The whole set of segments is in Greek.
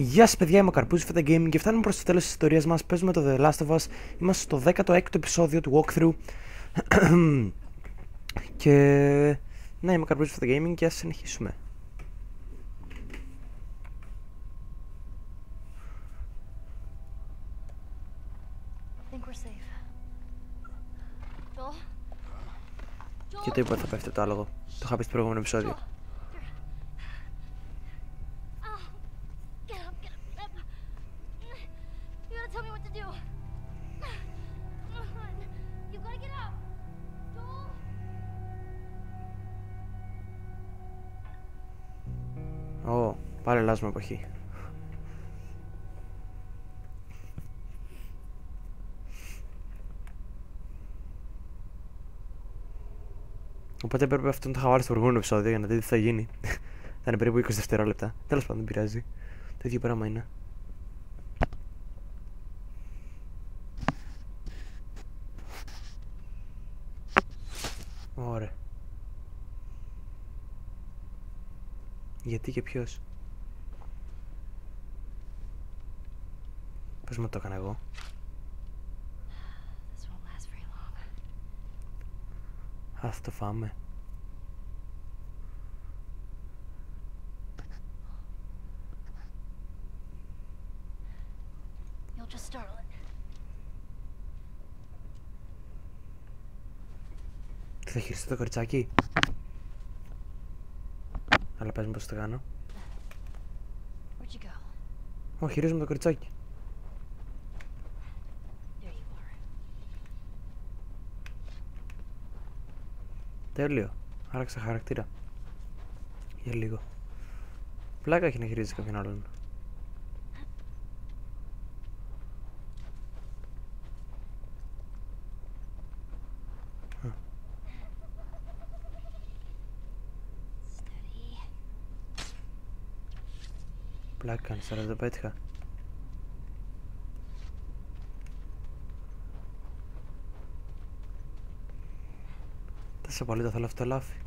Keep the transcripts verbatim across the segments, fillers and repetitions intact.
Γεια σας παιδιά, είμαι ο Καρπούζης Φέτα Gaming και φτάνουμε προς το τέλος της ιστορίας μας. Παίζουμε το The Last of Us. Είμαστε στο δέκατο έκτο επεισόδιο του walkthrough. Και... ναι, είμαι ο Καρπούζης Φέτα Gaming και ας συνεχίσουμε. Και το είπα θα πέφτει το άλογο. Το είχα πει στο προηγούμενο επεισόδιο. Ω, πάλι αλλάζουμε εποχή. Οπότε έπρεπε αυτό να το είχα βάλει στο προηγούμενο επεισόδιο για να δείτε τι θα γίνει. Θα είναι περίπου είκοσι δευτερόλεπτα. Τέλος πάντων, δεν πειράζει. Το ίδιο πράγμα είναι. Ωραία. Γιατί και ποιος? Πώς μου το έκανα εγώ? Ας το φάμε. Τι θα χειριστεί το κοριτσάκι? Αλλά πες μου πώς το κάνω. Ω, χειρίζομαι το κοριτσάκι. Τέλειο. Άραξα χαρακτήρα. Για λίγο. Πλάκα έχει να χειρίζεις κάποιον άλλον. Πλάκα κάνεις, αλλά δεν το πέτυχα. Τόσο πολύ το θέλω αυτό το λάφι.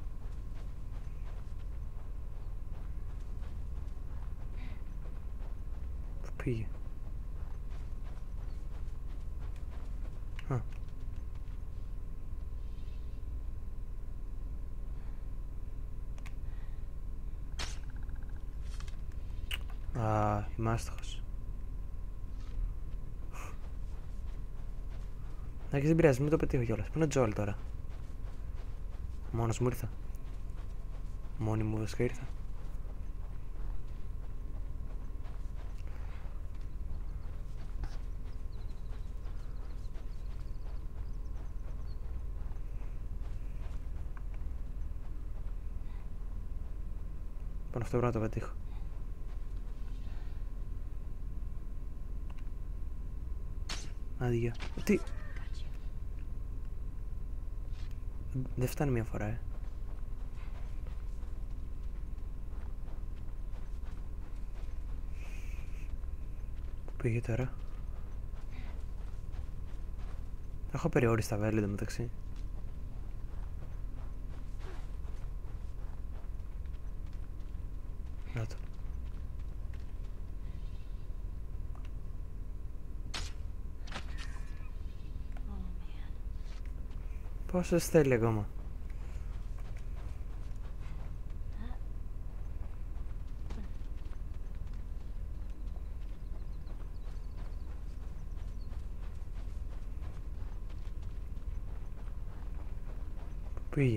Πού πήγε? Α. Α, είμαι άστοχος. Να και δεν πειράζει, μην το πετύχω κιόλας. Πού είναι ο Τζόελ τώρα? Μόνος μου ήρθα. Μόνη μου βασικά ήρθα. Πάνω αυτό πρέπει να το πετύχω. Άδεια. Τι? Δεν φτάνει μια φορά, ε. Πού πήγε τώρα? Έχω περιόριστα βέλη εδώ μεταξύ. Να το. Πόσο θέλει ακόμα? Πού πήγε?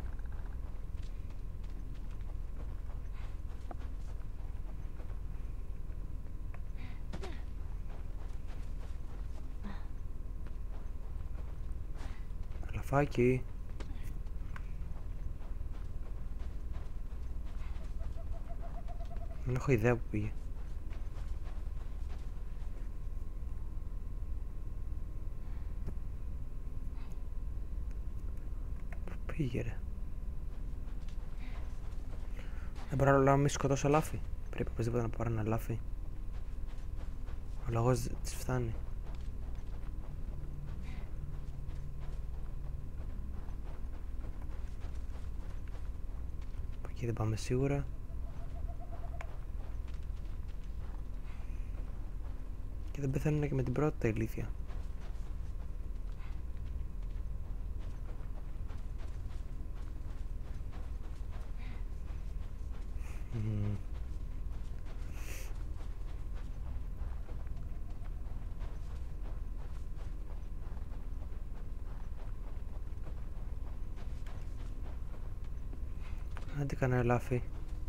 Λαφάκι. Δεν έχω ιδέα που πήγε. Πού πήγε ρε? Δεν μπορώ να μην σκοτώσω λάφι. Πρέπει οπωσδήποτε να πάρω ένα λάφι. Ο λόγος της φτάνει. Από εκεί δεν πάμε σίγουρα. Και δεν πεθαίνουν και με την πρώτη τα ηλίθια. Mm. Άντε κανένα ελάφι.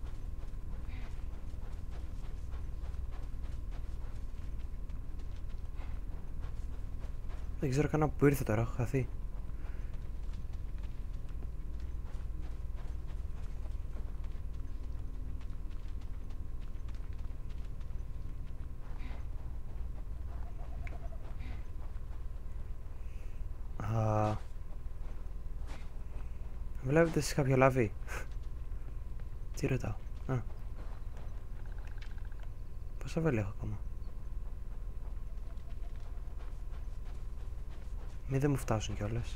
Δεν ξέρω καν που ήρθε τώρα, έχω χαθεί. Α, βλέπετε εσείς κάποιο λάβι? Τι ρωτάω? Α, πόσα βέλη έχω ακόμα? Μη δεν μου φτάσουν κιόλας.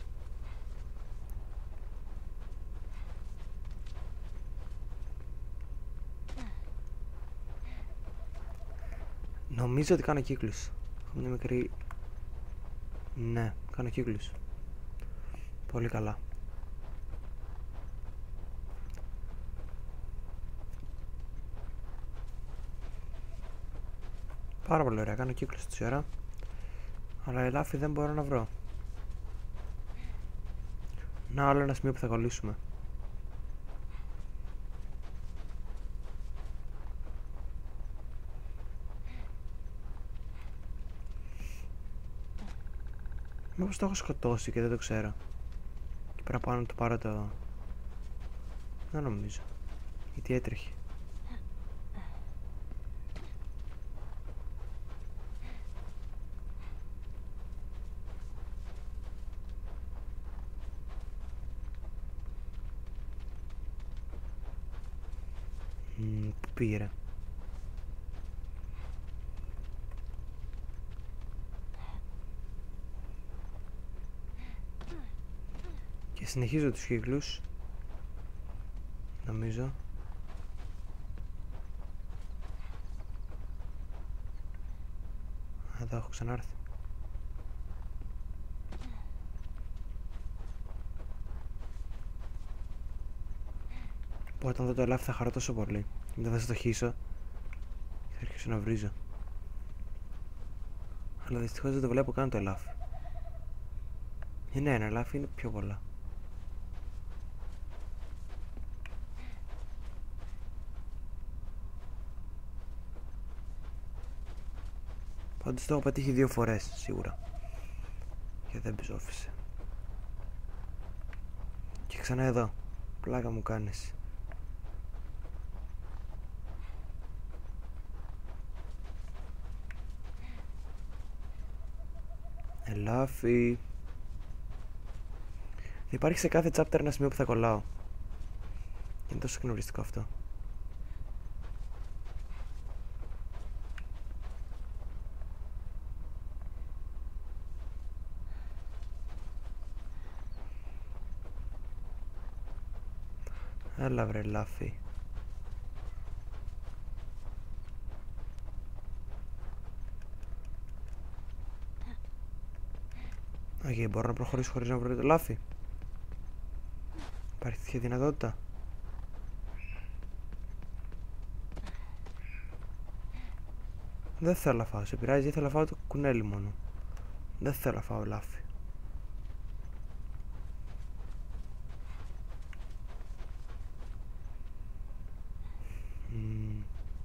Νομίζω ότι κάνω κύκλους. Έχω μια μικρή... Ναι, κάνω κύκλους. Πολύ καλά. Πάρα πολύ ωραία, κάνω κύκλους τόση ώρα. Αλλά ελάφι δεν μπορώ να βρω. Να, άλλο ένα σημείο που θα κολλήσουμε. Μήπως το έχω σκοτώσει και δεν το ξέρω. Και πρέπει πάνω να του πάρω το... Δεν νομίζω. Γιατί έτρεχε. Μ, πού πήγε? Και συνεχίζω τους κύκλους. Νομίζω. Εδώ έχω ξανάρθει. Οπότε όταν δω το ελάφι θα χαρώ τόσο πολύ. Δεν θα στοχίσω και θα αρχίσω να βρίζω. Αλλά δυστυχώς δεν το βλέπω καν το ελάφι. Είναι ένα ελάφι, είναι πιο πολλά. Πάντως το έχω πετύχει δύο φορές σίγουρα. Και δεν ψόφισε. Και ξανά εδώ. Πλάκα μου κάνεις. Ελάφι. Υπάρχει σε κάθε chapter ένα σημείο που θα κολλάω. Είναι τόσο εκνευριστικό αυτό. Έλα βρε ελάφι. Αγίε, μπορώ να προχωρήσω χωρίς να βρω το ελάφι? Υπάρχει τέτοια δυνατότητα? Δεν θέλω να φάω, σε πειράζει? Ήθελα να φάω το κουνέλι μόνο. Δεν θέλω να φάω ελάφι. Mm.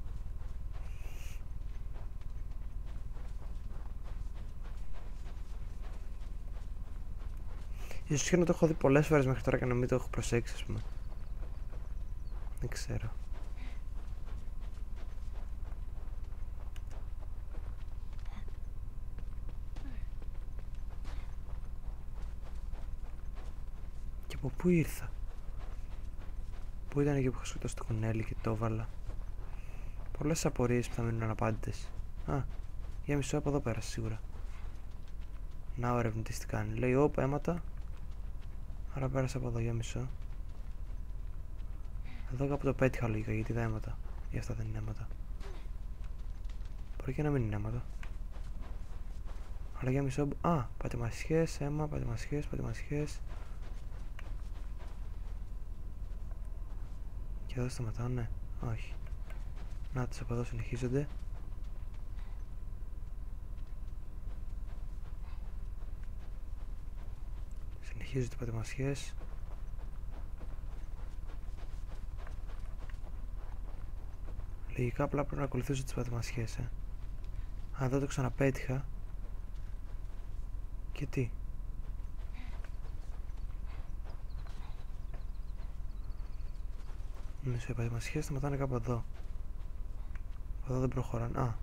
Ίσως και να το έχω δει πολλές φορές μέχρι τώρα και να μην το έχω προσέξει, ας πούμε. Δεν ξέρω. Και από πού ήρθα? Πού ήταν εκεί που είχα σκοτώσει το κουνέλι και το έβαλα? Πολλές απορίες που θα μείνουν αναπάντητες. Α, για μισό από εδώ πέρασε σίγουρα. Να ο ερευνητής τι κάνει? Λέει όπα αίματα. Άρα πέρασε από εδώ, για μισό. Εδώ κάπου το πέτυχα λογικά, γιατί τα αίματα. Γι' αυτά δεν είναι αίματα. Μπορεί και να μην είναι αίματα. Αλλά για μισό... Α, πατημασιές, αίμα, πατημασιές, πατημασιές. Και εδώ σταματάνε. Όχι. Να, τις από εδώ συνεχίζονται. Συνεχίζονται οι πατημασιές. Λογικά απλά πρέπει να ακολουθήσω τις πατημασιές, ε. Α, εδώ το ξαναπέτυχα. Και τι? Μισό, οι πατημασιές σταματάνε κάπου εδώ. Εδώ δεν προχωράνε. Α.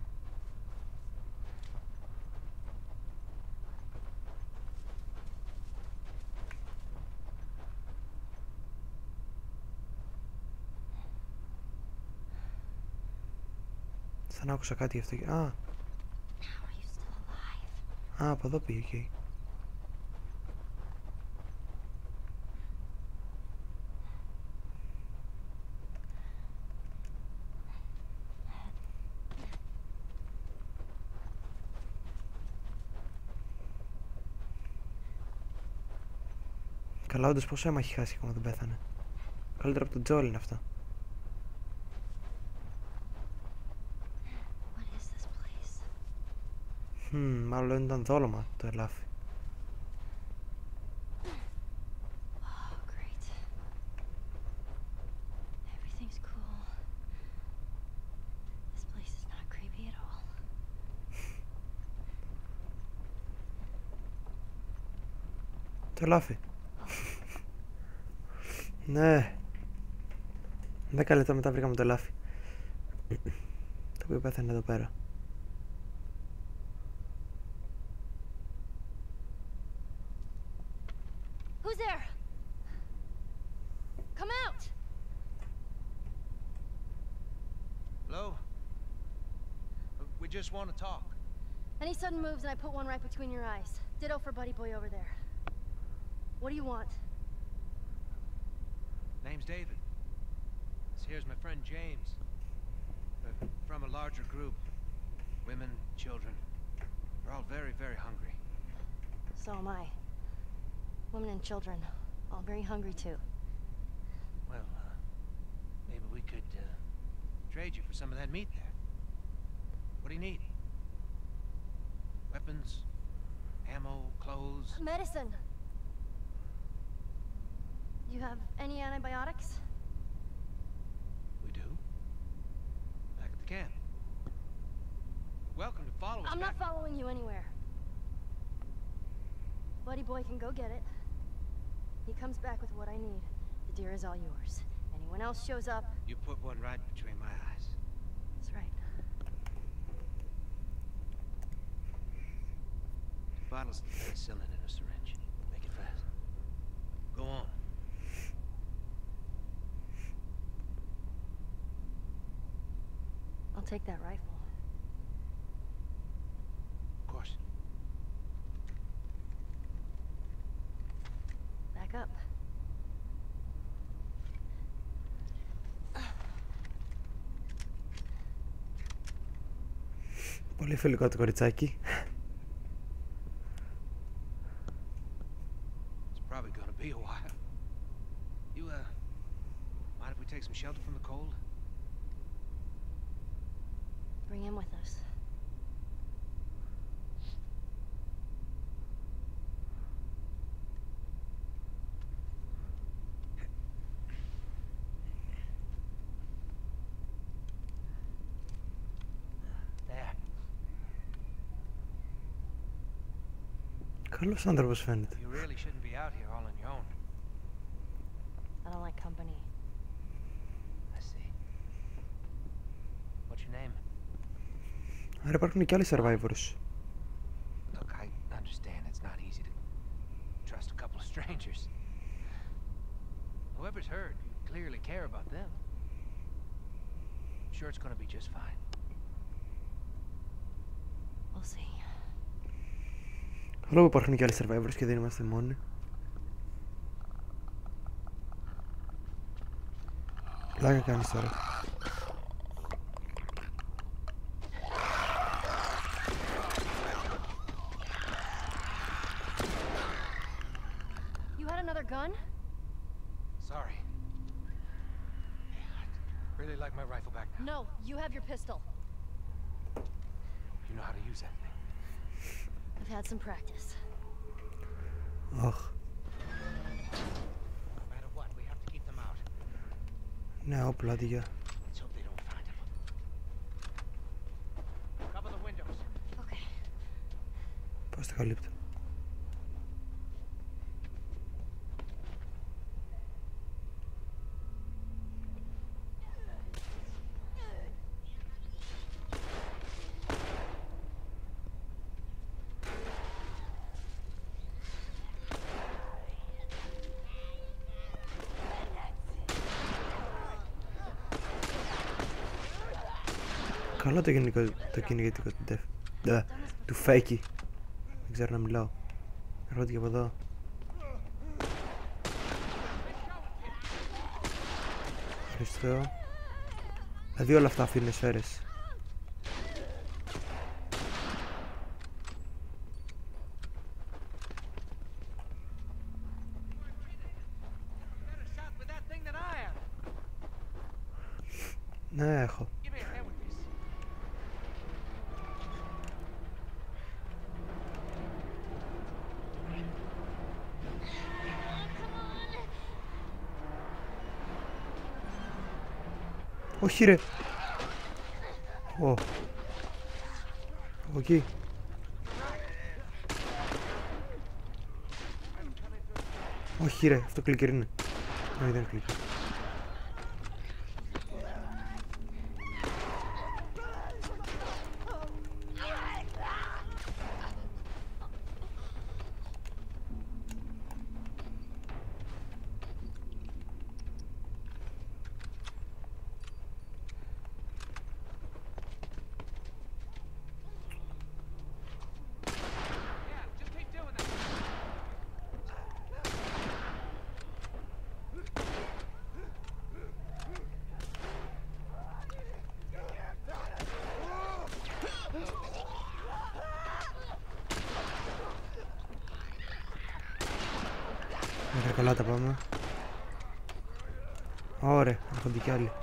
Σαν άκουσα κάτι γι' αυτό. Α. Α, από εδώ πήγε εκεί. Καλά, όντως πόσο αίμα έχει χάσει ακόμα δεν πέθανε. Καλύτερα από τον Τζόλ είναι αυτό. Hm, μάλλον ήταν δόλωμα το ελάφι. Το ελάφι. Ναι. Δέκα λεπτά μετά βρήκαμε το ελάφι. Το οποίο πέθανε εδώ πέρα. Who's there? Come out! Hello? We just want to talk. Any sudden moves and I put one right between your eyes. Ditto for Buddy Boy over there. What do you want? Name's David. This here's my friend James. We're from a larger group. Women, children. We're all very, very hungry. So am I. Women and children, all very hungry too. Well, uh, maybe we could uh, trade you for some of that meat there. What do you need? Weapons, ammo, clothes? Medicine! You have any antibiotics? We do. Back at the camp. Welcome to follow us I'm back. not following you anywhere. Buddy Boy can go get it. He comes back with what I need. The deer is all yours. Anyone else shows up... You put one right between my eyes. That's right. Two bottles of penicillin in a syringe. Make it fast. Go on. I'll take that rifle. Of course. Back up. Πολύ φιλικό το κοριτσάκι. It's probably gonna be a while. You, uh, mind if we take some shelter from the cold? Bring him with us. There. Καλός άνθρωπος φαίνεται. You really shouldn't be out here all on your own. I don't like company. I see. What's your name? Άρα υπάρχουν και άλλοι survivors. Look, I understand it's not easy to trust a couple of strangers. Whoever's hurt, you clearly care about them. I'm sure it's gonna be just fine. We'll see. Καλό που υπάρχουν και άλλοι survivors και δεν είμαστε μόνοι. Πλάκα κάνεις τώρα. gun? Sorry. I'd really like my rifle back now. No, you have your pistol. You know how to use that thing. I've had some practice. Αχ. No matter what, we have to keep them out. Ναι, όπλα αντίγεια. Let's hope they don't find him. Cover the windows. Okay. Πώς τα καλύπτω. Καλό το κυνηγητικό, το κυνηγητικό του Ντεφ. Ντα, του Φέκι. Δεν ξέρω να μιλάω. Έρχονται και από εδώ. Ευχαριστώ. Δηλαδή όλα αυτά αφήνουν σφαίρες. Better shot with that thing than I am. Ναι, έχω. Give me a hand with this. Όχι ρε. Ω. Από εκεί. Όχι ρε, αυτό κλικερ είναι. Όχι, δεν είναι κλικερ. Yeah, just keep doing that. Ωραία, καλά τα πάμε. Ωραία, έρχονται κι άλλοι.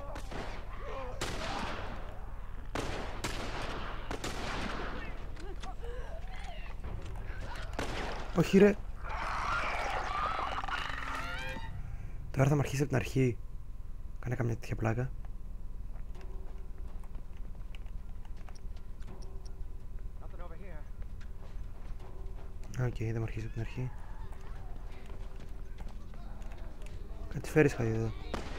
Όχι ρε. Τώρα θα με αρχίσει από την αρχή. Κάνε καμιά τέτοια πλάκα. Nothing over here. Οκ, okay, δεν με αρχίσει από την αρχή. Κάτι φέρεις χάδι εδώ.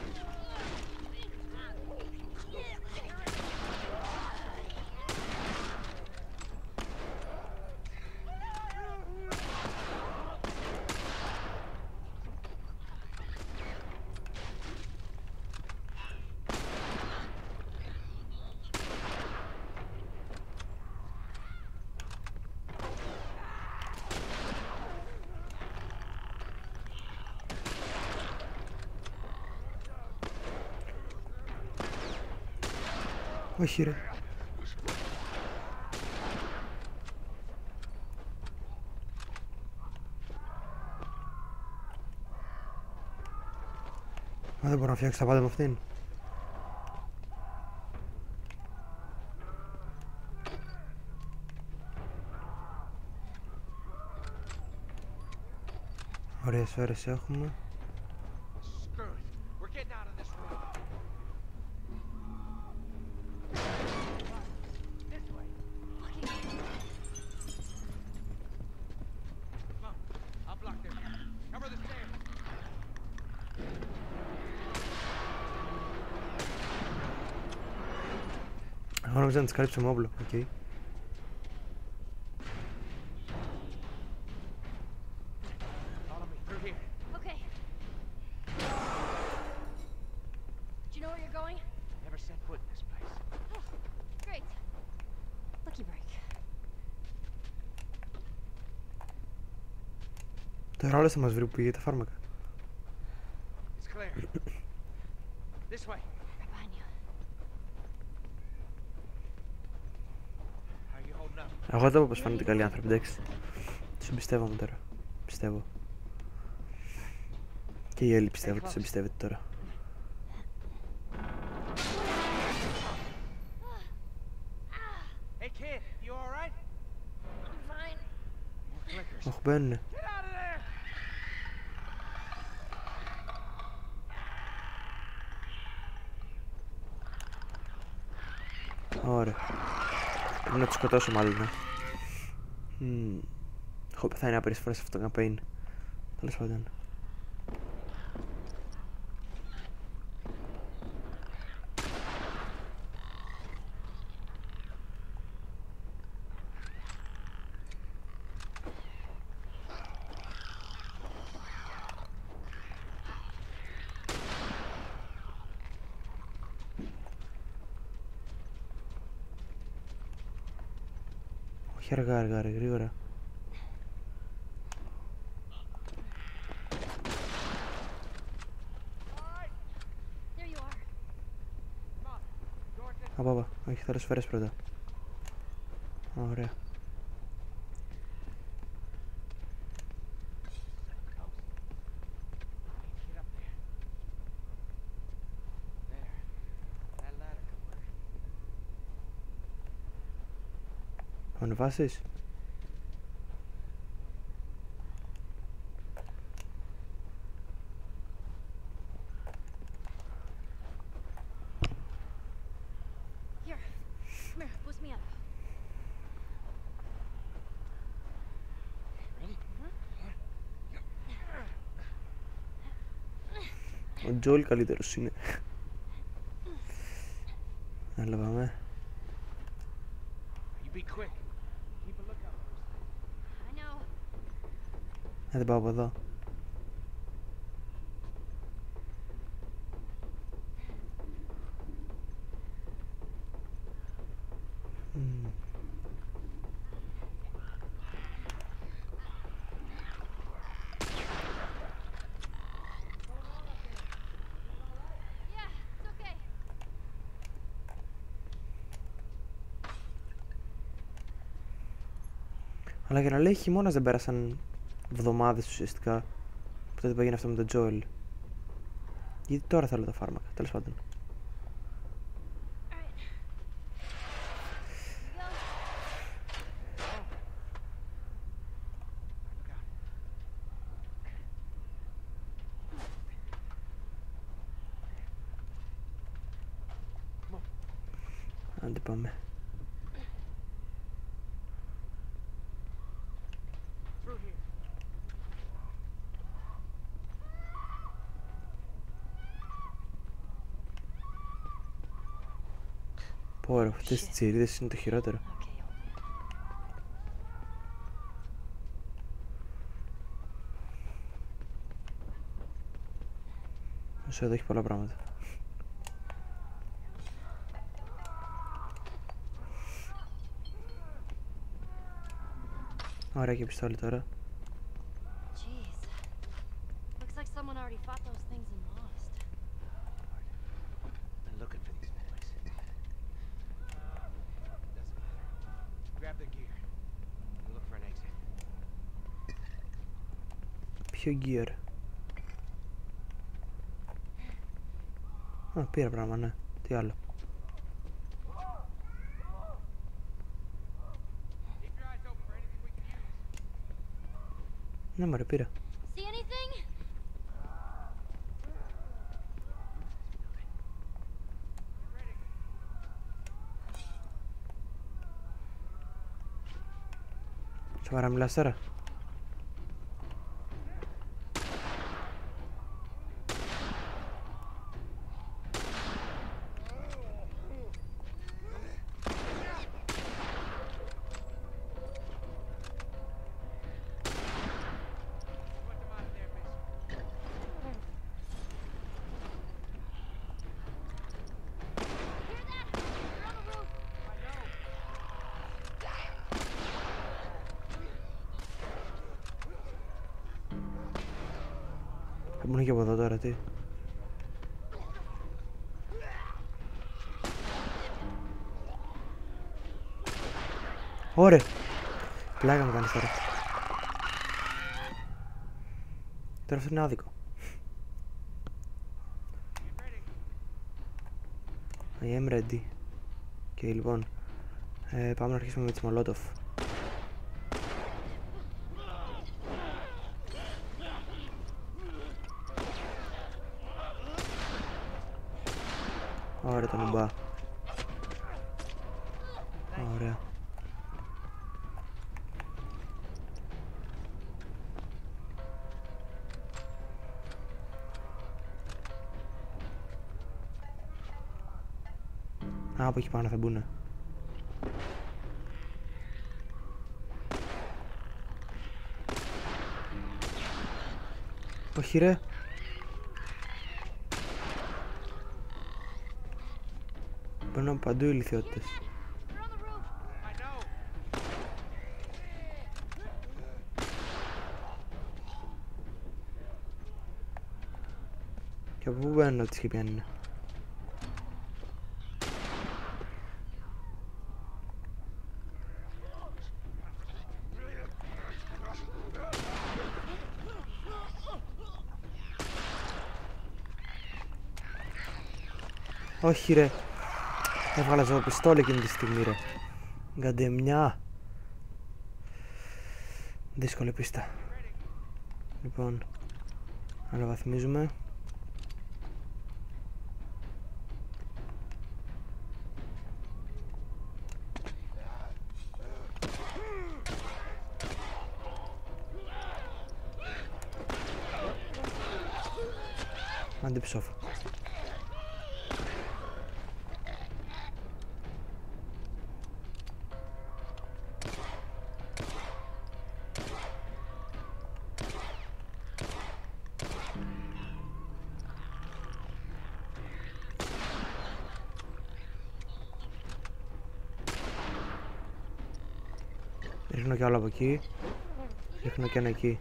Όχι ρε. Μα δεν μπορώ να φτιάξω τα πάντα με αυτήν. Ωραίες σφαίρες έχουμε. Screw it. We're getting out of this room. This way. Come on. I'll block this. Cover the stairs. Εγώ νόμιζα να τις καλύψω με όπλο, οκ. Follow me through here. Okay. Do you know where you're going? Never set foot in this place. Oh, great. Lucky break. Τώρα όλες θα μας βρει που πήγε τα φάρμακα. It's clear. This way. Right behind you. How are you holding up? Εγώ δεν πω πως φαίνονται καλοί άνθρωποι, εντάξει. Τους εμπιστεύομαι τώρα. Πιστεύω. Και η Έλλη πιστεύω ότι σε εμπιστεύεται τώρα. Hey kid, you all right? I'm fine. More clickers. Όχι, μπαίνουνε. Get out of there! Ωραία. Πρέπει να τους σκοτώσω μάλλον. ε. Μμμ. Έχω πεθάνει άπειρες φορές σε αυτό το campaign. Τέλος πάντων. Όχι αργά αργά ρε, γρήγορα. There you are. Come on. Door to Απα, απα. Όχι, θα το σφαίρες πρώτα. Ωραία. get up there. There. That ladder could work. Θα ανεβάσεις. Here. Come here. Boost me up. Ο Τζόελ καλύτερος είναι. Έλα πάμε. You be quick. Keep a lookout for us. I know. Ε, δεν πάω από εδώ. Μμμ. Yeah, it's okay. Αλλά για να λέει χειμώνας δεν πέρασαν εβδομάδες ουσιαστικά που τότε πήγαινε αυτό με τον Τζόελ. Γιατί τώρα θέλω τα φάρμακα, τέλος πάντων. All right. Here we go. Look out. Άντε πάμε. Through here. Πω ρε, αυτές τις τσιρίδες είναι το χειρότερο. Okay, hold me. Όσο εδώ έχει πολλά πράγματα. Ωραία και πιστόλι τώρα. Jeez. Looks like someone already fought those things and lost. Been looking for these boys. Doesn't matter. Grab the gear. We'll look for an exit. Ποιο gear? Α, πήρα πράγμα, ναι. Τι άλλο? Keep your eyes open for anything we can use. Ναι μωρέ, πήρα. See anything? Σοβαρά μιλάς τώρα? Put them out of there, miss. Hear that? They're on the roof. I know. Θα μπουν και από εδώ τώρα, τι? Ωραία! Πλάκα μου κάνεις τώρα. Τώρα αυτό είναι άδικο. I am ready. Και λοιπόν, ε, πάμε να αρχίσουμε με τις Μολότοφ. Ωραία το νουμπά. Ωραία. Α, από εκεί πάνω θα μπουνε. Όχι ρε. Παίρνω από παντού οι ηλιθιότητες. Και από πού μπαίνουν αυτοί και πιάνουν. Όχι ρε. Έβγαλα ζωοπιστόλι εκείνη τη στιγμή ρε. Γκαντεμιά. Δύσκολη πίστα. Λοιπόν, αναβαθμίζουμε. Αντιψόφα. Ρίχνω κι άλλο από εκεί. Ρίχνω κι ένα εκεί.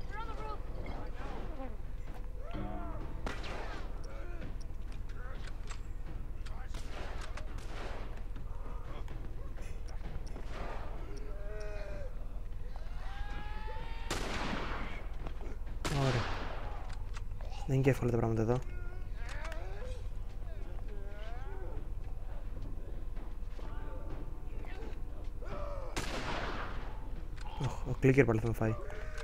Ωραία. Δεν είναι και εύκολα τα πράγματα εδώ. Ο κλίκερ πάλι θα με φάει.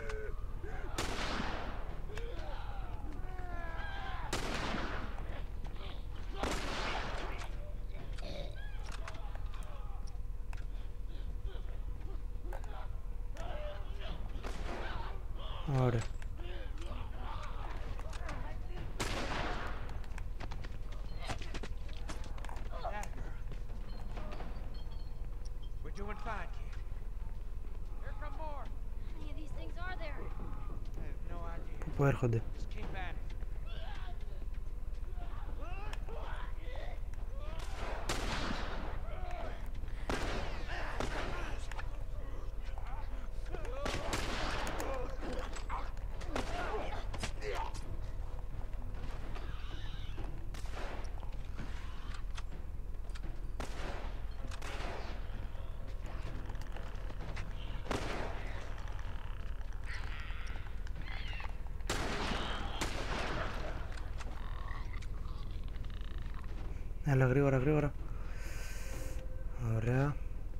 Ωραία. We're doing fine, kid. Here come more. How many of these things are there? I have no idea. Πού έρχονται. Just keep at it. Έλα γρήγορα γρήγορα. Ωραία.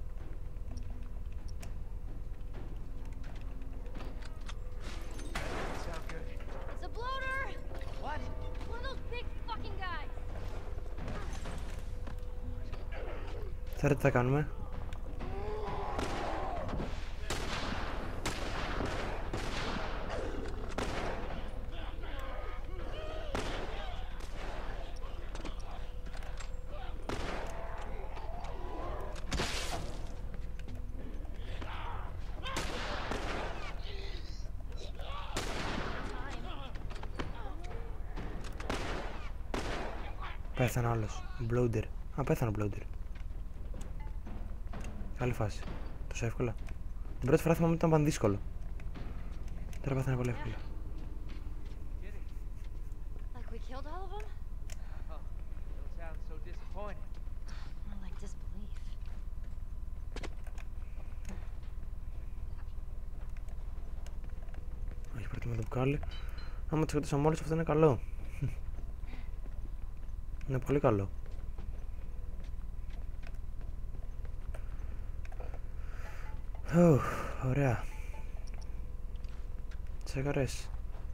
Sound good? It's a bloater! What? One of those big fucking guys! Τώρα τι θα κάνουμε. Πέθανε άλλος. Bloater. Α, πέθανε ο Bloater. Καλή φάση. Τόσο εύκολα. Την πρώτη φορά θυμάμαι ότι ήταν πάντα δύσκολο. Τώρα πέθανε πολύ εύκολα. Like we killed all of them? Oh, don't sound so disappointed. More like disbelief. Όχι, προτιμώ το μπουκάλι. Άμα τις σκοτώσαμε όλες, αυτό είναι καλό. Είναι πολύ καλό. Ω, ωραία. Τσέκαρες.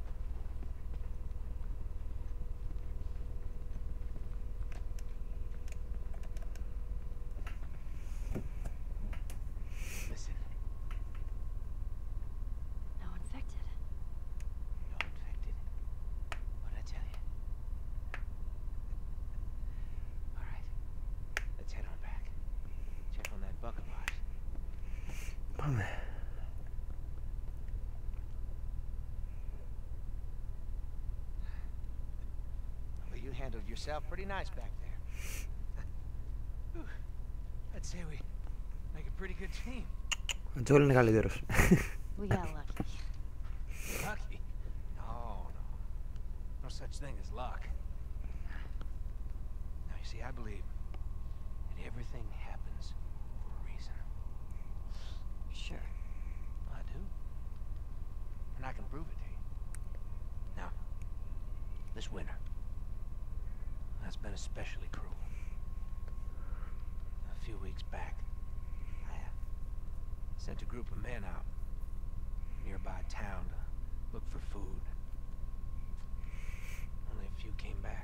Listen, No infected. no infected. What'd I tell you? All right, let's head on back. Check on that buck of ours. Πάμε. Well, you handled yourself pretty nice back there. Whew. I'd say we make a pretty good team. Ο Τζόλ είναι καλύτερος. We got lucky. Lucky? No, no. No such thing as luck. Now, you see, I believe that everything happens for a reason. Sure. I do. And I can prove it to you. Now, this winter, that's been especially cruel. A few weeks back, I uh, sent a group of men out nearby town to look for food. Only a few came back.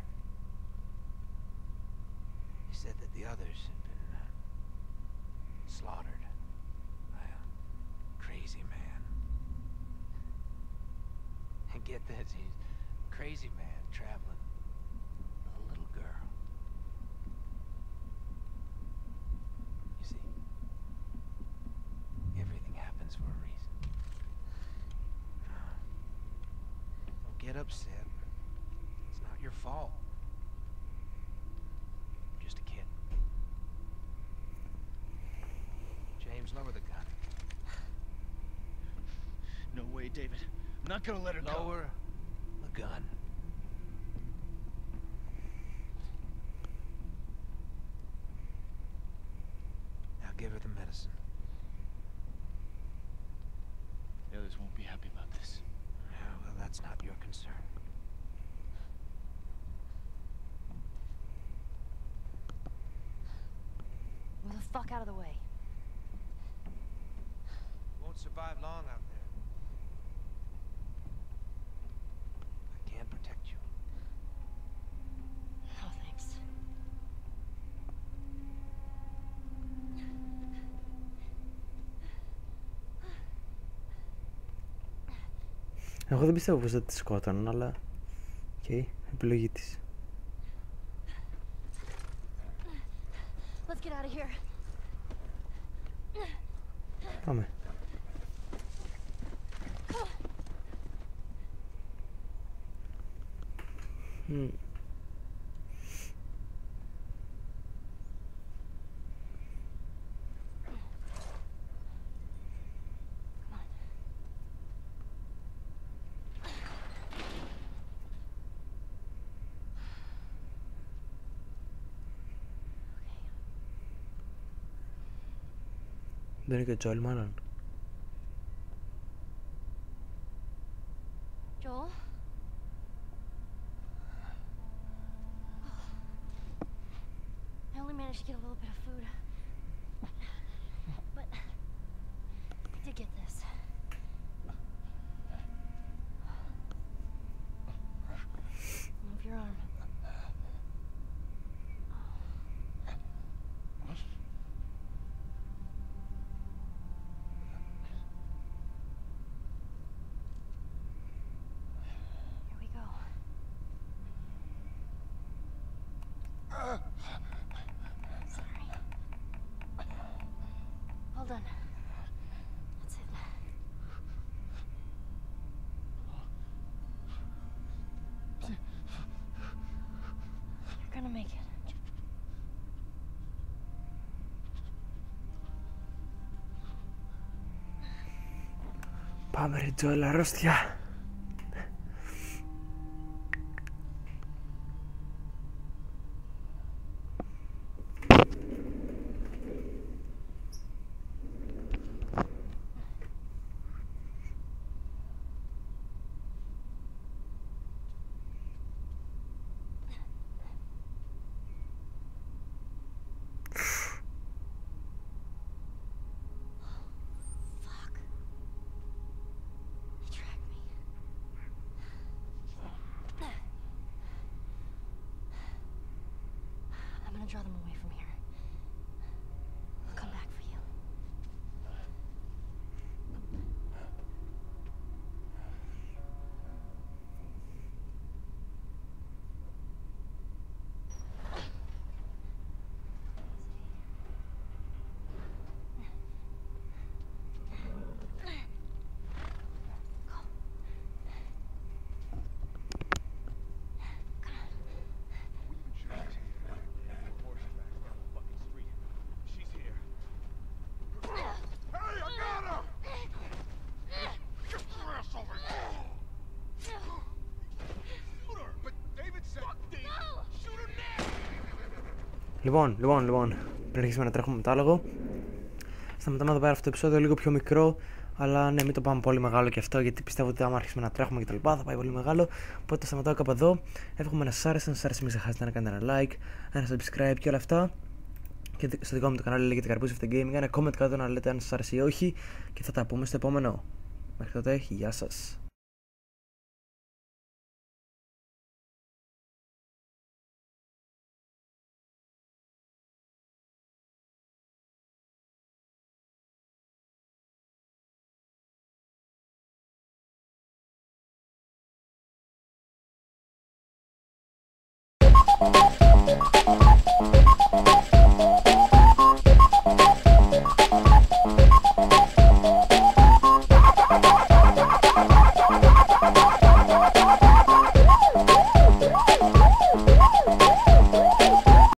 They said that the others had been uh, slaughtered by a crazy man. And get this, he's a crazy man traveling with a little girl. You see, everything happens for a reason. Don't get upset. It's not your fault. You're just a kid. James, lower the gun. No way, David. I'm not gonna let her go. Lower the gun. Now give her the medicine. The others won't be happy about this. Yeah, well, that's not your concern. Move the fuck out of the way. Won't survive long out there. I can protect you. No thanks. Εγώ δεν πιστεύω πως δεν τη σκότωναν, αλλά... Οκ, okay, επιλογή της. Let's get out of here. Πάμε. Mm. Δεν είναι και ο Τζόλ μάλλον. Joel? I only managed to get a little bit of food. But I did get this. Move your arm. Here we go. Sorry. Hold on. That's it. You're gonna make it. Πάμε ρε Τζόλ, αρρώστια. want to draw them away from here. I'll come back for you. Λοιπόν, λοιπόν, λοιπόν, πριν αρχίσουμε να τρέχουμε με το άλογο, σταματάμε εδώ πέρα αυτό το επεισόδιο λίγο πιο μικρό, αλλά ναι, μην το πάμε πολύ μεγάλο και αυτό, γιατί πιστεύω ότι άμα αρχίσουμε να τρέχουμε και τα λοιπά θα πάει πολύ μεγάλο. Οπότε το σταματάω κάπου εδώ. Εύχομαι να σας άρεσε. Αν σας άρεσε, μην ξεχάσετε να κάνετε ένα like, ένα subscribe και όλα αυτά. Και στο δικό μου το κανάλι λέγεται Καρπούζι εφ τι Gaming. Ένα comment κάτω να λέτε αν σας άρεσε ή όχι. Και θα τα πούμε στο επόμενο. Μέχρι τότε, γεια σας. You